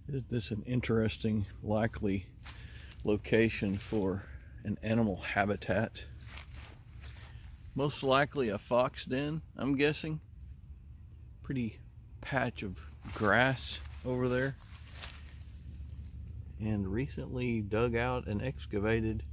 Is this an interesting, likely location for an animal habitat? Most likely a fox den, I'm guessing. Pretty patch of grass over there. And recently dug out and excavated